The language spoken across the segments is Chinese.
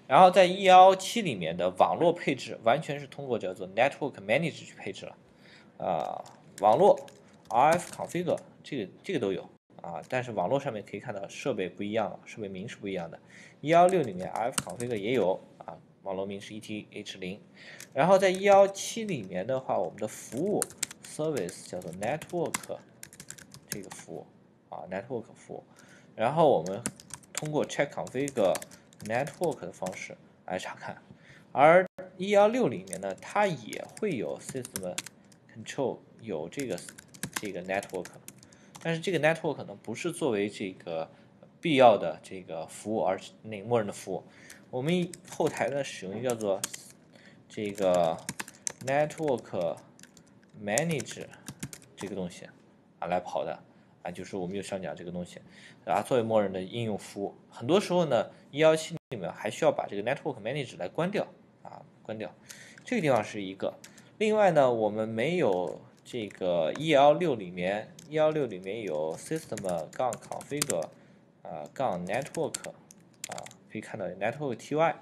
然后在117里面的网络配置完全是通过叫做 Network Manager 去配置了，网络 RF config 这个都有但是网络上面可以看到设备不一样了，设备名是不一样的。116里面 RF config 也有网络名是 ETH0，然后在117里面的话，我们的服务 service 叫做 network 这个服务network 服务，然后我们通过 check config network 的方式来查看，而116里面呢，它也会有 system control 有这个 network， 但是这个 network 呢不是作为这个必要的这个服务，而是那个默认的服务。我们后台呢使用一个叫做这个 network manager 这个东西来跑的就是我们右上角这个东西作为默认的应用服务。很多时候呢117里面还需要把这个 network manager 来关掉关掉。这个地方是一个。另外呢，我们没有这个116里面有 system-config -network 可以看到 network ty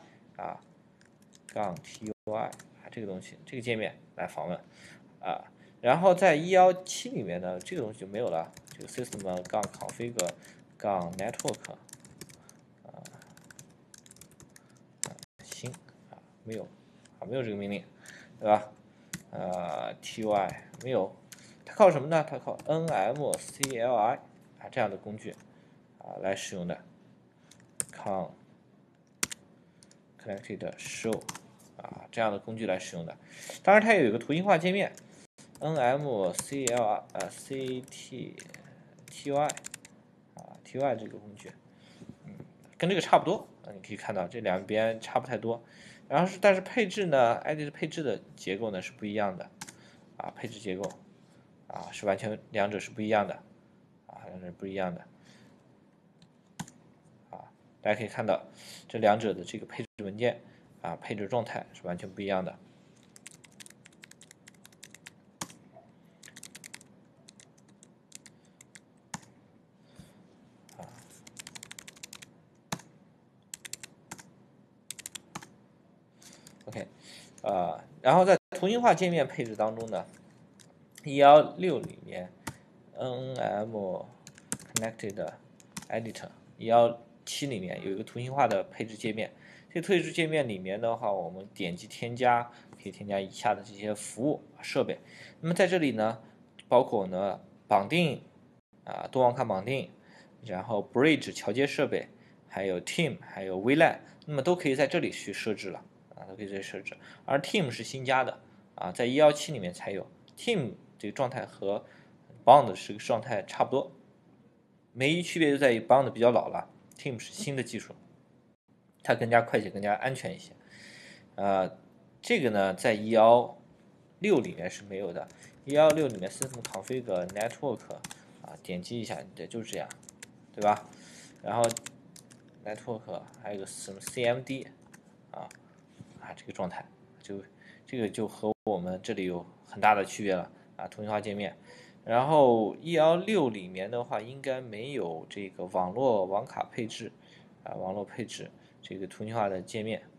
-ty 这个东西，这个界面来访问然后在117里面呢，这个东西就没有了，这个 system-config -network 新没有没有这个命令，对吧？ty 没有，它靠什么呢？它靠 nmcli 这样的工具来使用的 connected show 这样的工具来使用的。当然它也有一个图形化界面 nmcli cty ty 这个工具跟这个差不多你可以看到这两边差不太多。然后但是配置呢 edit 配置的结构呢是不一样的配置结构是完全两者是不一样的两者是不一样的大家可以看到这两者的这个配置文件配置状态是完全不一样的OK，然后在图形化界面配置当中呢，116里面 nm connected editor 117里面有一个图形化的配置界面。这个配置界面里面的话，我们点击添加，可以添加以下的这些服务设备。那么在这里呢，包括呢绑定多网卡绑定，然后 bridge 桥接设备，还有 team， 还有 VLAN， 那么都可以在这里去设置了都可以在设置。而 team 是新加的在117里面才有 team 这个状态和 bound 是个状态差不多，唯一区别就在于 bound 比较老了 ，team 是新的技术，它更加快捷、更加安全一些。这个呢，在116里面是没有的。116里面 system config network 点击一下，就是这样，对吧？然后 network 还有个什么 CMD 这个状态，这个就和我们这里有很大的区别了图形化界面。然后116里面的话，应该没有这个网络网卡配置网络配置这个图形化的界面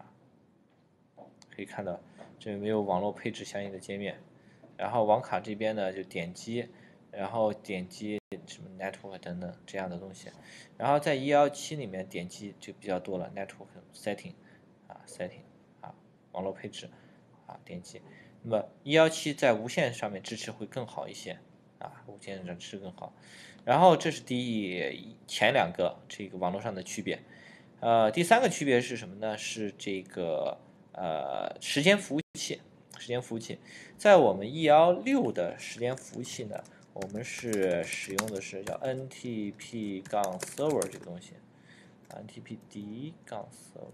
可以看到这没有网络配置相应的界面。然后网卡这边呢就点击，然后点击什么 network 等等这样的东西。然后在117里面点击就比较多了 network setting setting 网络配置点击。那么117在无线上面支持会更好一些无线上支持更好。然后这是前两个这个网络上的区别。第三个区别是什么呢？是这个时间服务器。时间服务器在我们116的时间服务器呢，我们是使用的是叫 NTP-server 这个东西 NTPD-server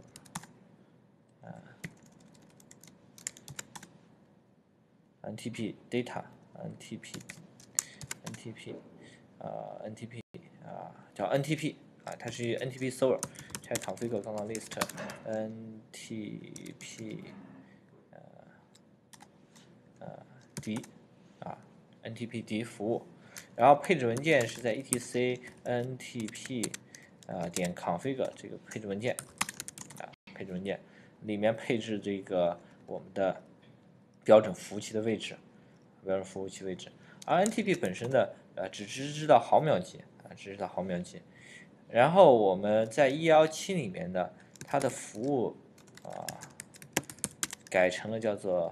NTP data NTP 叫 NTP 它是 NTP server check config 刚刚 list NTP D NTPD 服务，然后配置文件是在 etc NTP 点 config 这个配置文件配置文件，里面配置这个我们的标准服务器的位置，而 NTP 本身的只支持到毫秒级支持到毫秒级。然后我们在117里面的它的服务改成了叫做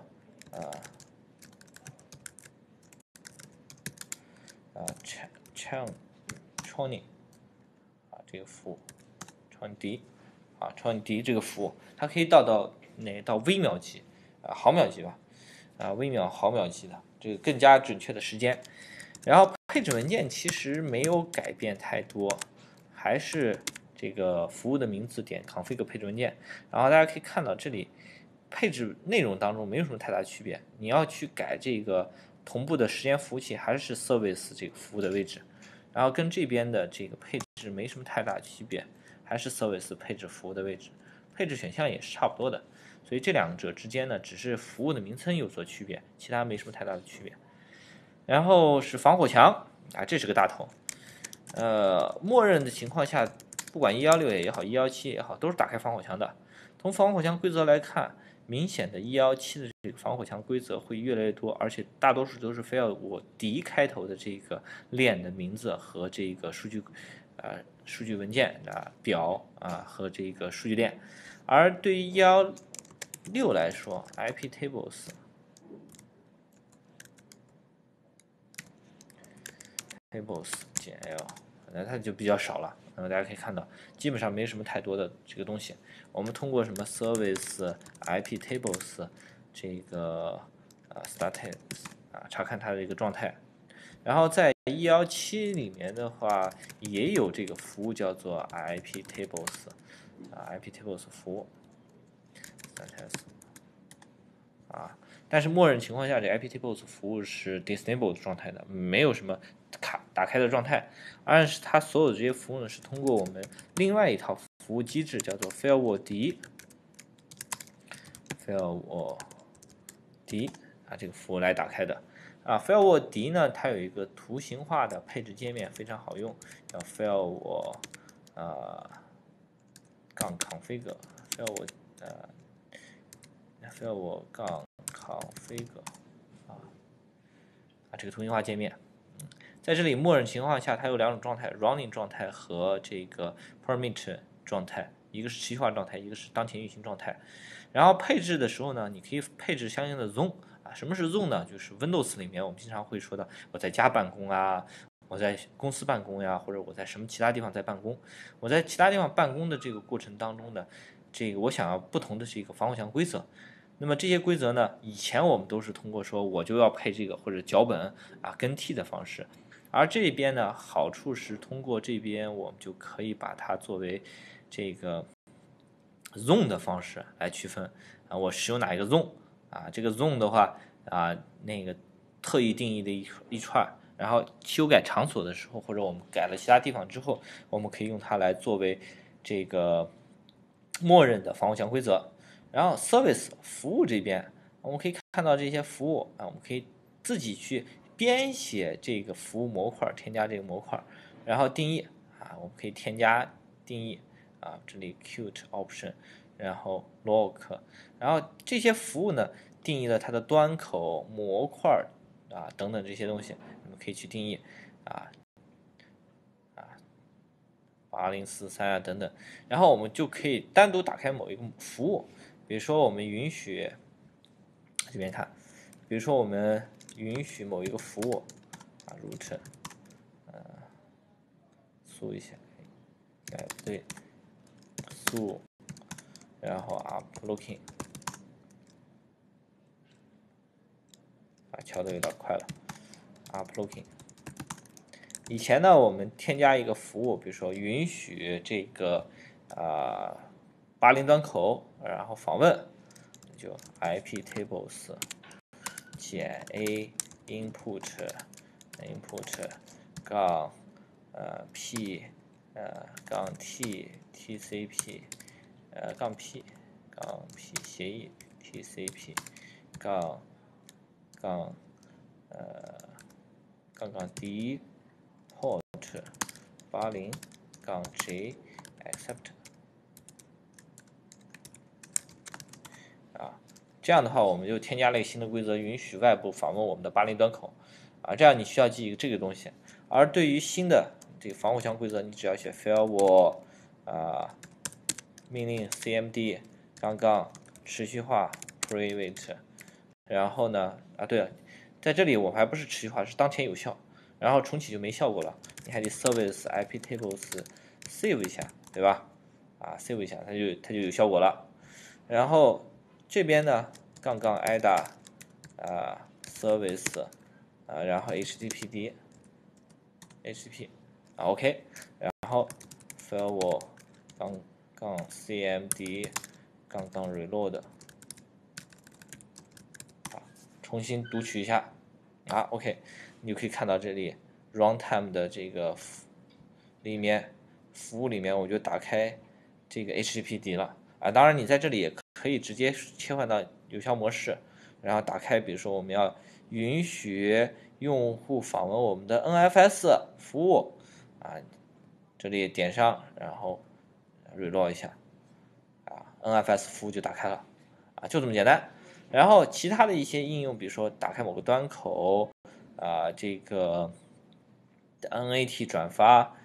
Tronic 这个服务，Tronic 这个服务，它可以到微秒级毫秒级吧微秒毫秒级的这个更加准确的时间。然后配置文件其实没有改变太多，还是这个服务的名字点 config 配置文件。然后大家可以看到这里配置内容当中没有什么太大区别，你要去改这个同步的时间服务器还是 service 这个服务的位置，然后跟这边的这个配置没什么太大区别，还是 service 配置服务的位置，配置选项也是差不多的。所以这两者之间呢，只是服务的名称有所区别，其他没什么太大的区别。然后是防火墙这是个大头。默认的情况下，不管116也好，117也好，都是打开防火墙的。从防火墙规则来看，明显的117的这个防火墙规则会越来越多，而且大多数都是非要我D 开头的这个链的名字和这个数据文件表和这个数据链。而对于116来说 ，iptables 减 L， 那它就比较少了。那么大家可以看到，基本上没什么太多的这个东西。我们通过什么 service iptables 这个status 查看它的一个状态。然后在117里面的话，也有这个服务叫做 iptables iptables 服务 status 但是默认情况下，这 iptables 服务是 disabled 状态的，没有什么打开的状态，而是它所有的这些服务呢是通过我们另外一套服务机制叫做 firewall D 这个服务来打开的firewall D 呢，它有一个图形化的配置界面，非常好用，叫 firewall config firewall config 这个图形化界面。在这里，默认情况下，它有两种状态 ：running 状态和这个 permit 状态，一个是持续化状态，一个是当前运行状态。然后配置的时候呢，你可以配置相应的 zone 什么是 zone 呢？就是 Windows 里面我们经常会说的，我在家办公我在公司办公呀，或者我在什么其他地方在办公。我在其他地方办公的这个过程当中呢，我想要不同的这个防火墙规则。那么这些规则呢，以前我们都是通过说我就要配这个或者脚本更替的方式。而这边呢，好处是通过这边我们就可以把它作为这个 zone 的方式来区分我使用哪一个 zone 这个 zone 的话那个特意定义的一串，然后修改场所的时候，或者我们改了其他地方之后，我们可以用它来作为这个默认的防火墙规则。然后 service 服务这边，我们可以看到这些服务我们可以自己去编写这个服务模块，添加这个模块，然后定义我们可以添加定义这里 Qt option， 然后 lock， 然后这些服务呢定义了它的端口、模块等等这些东西，我们可以去定义8043等等，然后我们就可以单独打开某一个服务，比如说我们允许这边看，比如说我们允许某一个服务root 搜一下对搜，然后uplooking 敲的有点快了uplooking。以前呢，我们添加一个服务，比如说允许这个80端口，然后访问，就 iptables 减 a input 杠p 杠 t tcp 杠 p 协议 tcp 杠d port 80 杠 j accept 啊。这样的话，我们就添加了一个新的规则，允许外部访问我们的80端口啊。这样你需要记一个这个东西。而对于新的这个防火墙规则，你只要写 firewall 命令 cmd 杠杠持续化 private， 然后呢对了，在这里我们还不是持续化，是当前有效，然后重启就没效果了，你还得 service iptables save 一下，对吧？save 一下，它就有效果了。然后这边呢，杠杠 ida service然后 http OK， 然后 firewall 杠杠 cmd 杠杠 reload 重新读取一下OK， 你就可以看到这里 runtime 的这个里面服务里面，我就打开这个 HTTPD 了当然你在这里也可以直接切换到有效模式，然后打开，比如说我们要允许用户访问我们的 NFS 服务这里点上，然后 reload 一下NFS 服务就打开了就这么简单。然后其他的一些应用，比如说打开某个端口这个 NAT 转发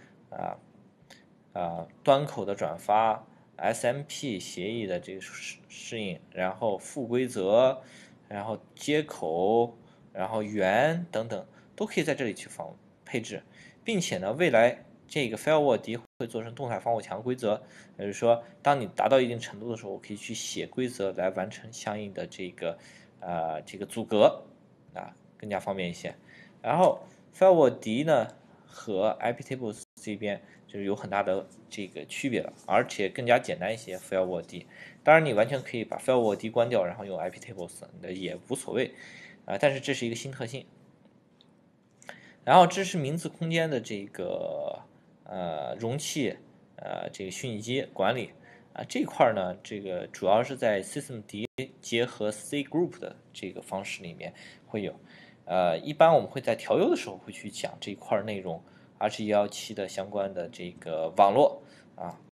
端口的转发 SMP 协议的这个适应，然后副规则，然后接口，然后源等等，都可以在这里去配置，并且呢，未来这个 firewall 敌会做成动态防火墙规则，也就是说，当你达到一定程度的时候，我可以去写规则来完成相应的这个阻隔更加方便一些。然后 firewall 敌呢和 iptables 这边就是有很大的这个区别了，而且更加简单一些 firewall 敌。当然，你完全可以把 firewall 敌关掉，然后用 iptables 也无所谓但是这是一个新特性。然后支持名字空间的这个容器这个虚拟机管理这块呢，这个主要是在 systemd 结合 cgroup 的这个方式里面会有一般我们会在调优的时候会去讲这块内容，2117的相关的这个网络